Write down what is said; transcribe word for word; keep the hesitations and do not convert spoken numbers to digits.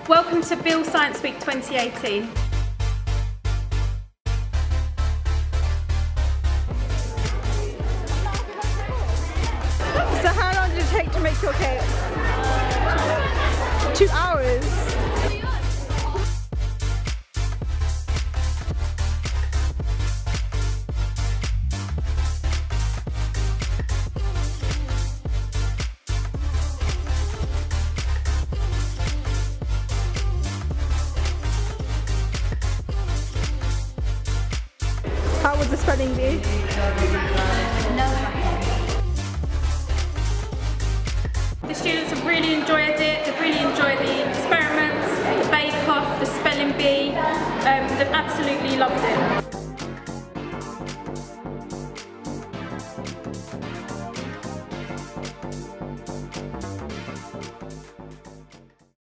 Welcome to Beal Science Week twenty eighteen. So how long did it take to make your cake? Two hours. How was the spelling bee? The students have really enjoyed it. They've really enjoyed the experiments, the bake-off, the spelling bee. Um, they've absolutely loved it.